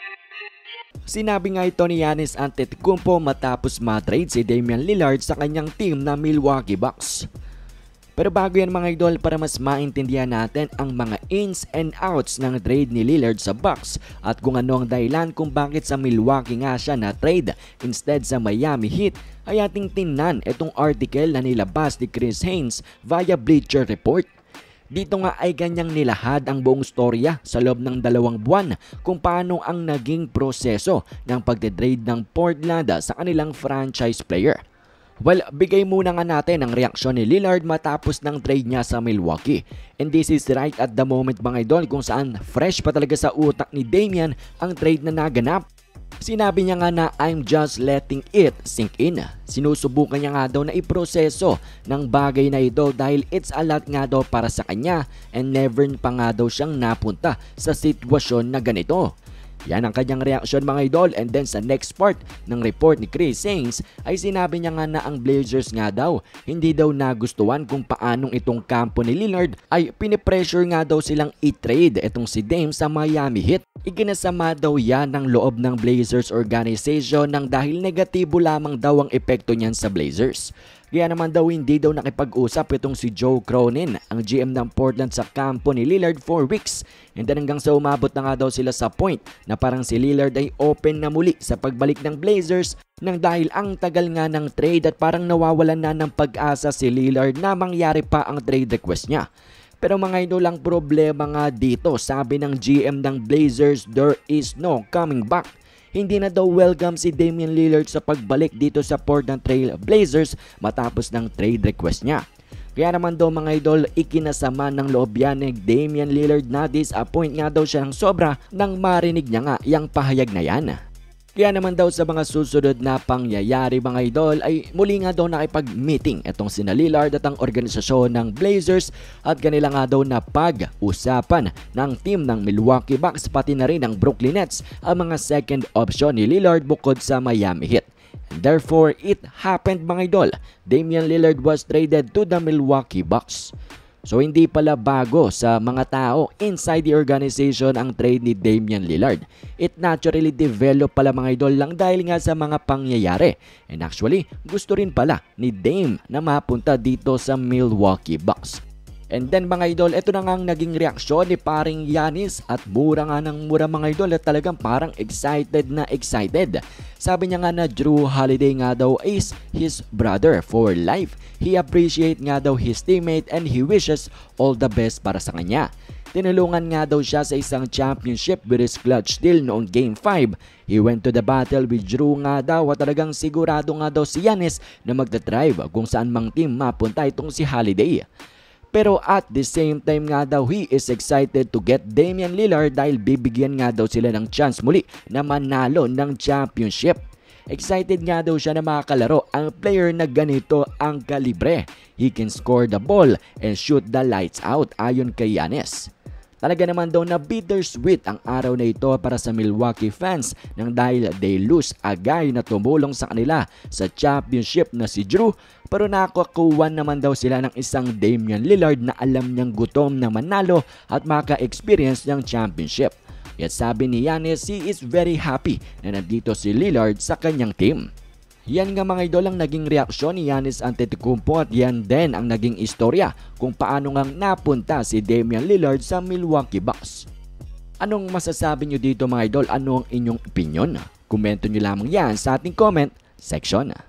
Sinabi nga ito ni Giannis Antetokounmpo matapos matrade si Damian Lillard sa kanyang team na Milwaukee Bucks. Pero bago yan mga idol, para mas maintindihan natin ang mga ins and outs ng trade ni Lillard sa Bucks at kung ano ang dahilan kung bakit sa Milwaukee nga siya na trade instead sa Miami Heat, ay ating tingnan itong article na nilabas ni Chris Haynes via Bleacher Report. Dito nga ay ganyang nilahad ang buong storya sa loob ng 2 buwan kung paano ang naging proseso ng pagde-trade ng Portland sa kanilang franchise player. Well, bigay muna nga natin ang reaksyon ni Lillard matapos ng trade niya sa Milwaukee. And this is right at the moment mga idol kung saan fresh pa talaga sa utak ni Damian ang trade na naganap. Sinabi niya nga na I'm just letting it sink in. Sinusubukan niya nga daw na iproseso ng bagay na ito dahil it's a lot nga daw para sa kanya and never pa nga daw siyang napunta sa sitwasyon na ganito. Yan ang kanyang reaksyon mga idol, and then sa next part ng report ni Chris Haynes ay sinabi niya nga na ang Blazers nga daw hindi daw nagustuhan kung paanong itong kampo ni Lillard ay pinipressure nga daw silang i-trade itong si Dame sa Miami Heat. Iginasama daw yan ng loob ng Blazers organization nang dahil negatibo lamang daw ang epekto niyan sa Blazers. Kaya naman daw hindi daw nakipag-usap itong si Joe Cronin, ang GM ng Portland sa kampo ni Lillard for weeks. And then hanggang sa umabot na nga daw sila sa point na parang si Lillard ay open na muli sa pagbalik ng Blazers nang dahil ang tagal nga ng trade at parang nawawalan na ng pag-asa si Lillard na mangyari pa ang trade request niya. Pero mga idol, ang problema nga dito, sabi ng GM ng Blazers, there is no coming back. Hindi na daw welcome si Damian Lillard sa pagbalik dito sa Portland Trail Blazers matapos ng trade request niya. Kaya naman daw mga idol, ikinasama ng loob yan ni Damian Lillard na disappoint nga daw siya ng sobra nang marinig niya nga yung pahayag na yan. Kaya naman daw sa mga susunod na pangyayari mga idol ay muli nga daw nakipag-meeting itong sina Lillard at ang organisasyon ng Blazers at kanila nga daw na pag-usapan ng team ng Milwaukee Bucks pati na rin ng Brooklyn Nets ang mga second option ni Lillard bukod sa Miami Heat. And therefore, it happened mga idol. Damian Lillard was traded to the Milwaukee Bucks. So hindi pala bago sa mga tao inside the organization ang trade ni Damian Lillard. It naturally developed pala mga idol lang dahil nga sa mga pangyayari. And actually, gusto rin pala ni Dame na mapunta dito sa Milwaukee Bucks. And then mga idol, ito na nga ang naging reaksyon ni paring Giannis at mura nga ng mura mga idol at talagang parang excited na excited. Sabi niya nga na Jrue Holiday nga daw is his brother for life. He appreciate nga daw his teammate and he wishes all the best para sa kanya. Tinulungan nga daw siya sa isang championship with his clutch steal noong Game 5. He went to the battle with Jrue nga daw at talagang sigurado nga daw si Giannis na magdadrive kung saan mang team mapunta itong si Holiday. Pero at the same time nga daw he is excited to get Damian Lillard dahil bibigyan nga daw sila ng chance muli na manalo ng championship. Excited nga daw siya na makakalaro ang player na ganito ang kalibre. He can score the ball and shoot the lights out ayon kay Giannis. Talaga naman daw na bittersweet ang araw na ito para sa Milwaukee fans nang dahil they lose a guy na tumulong sa kanila sa championship na si Jrue, pero nakakuha naman daw sila ng isang Damian Lillard na alam niyang gutom na manalo at maka-experience ng championship. At sabi ni Giannis, he is very happy na nandito si Lillard sa kanyang team. Yan nga mga idol ang naging reaksyon ni Giannis Antetokounmpo at yan din ang naging istorya kung paano ngang napunta si Damian Lillard sa Milwaukee Bucks. Anong masasabi nyo dito mga idol? Ano ang inyong opinion? Komento nyo lamang yan sa ating comment section.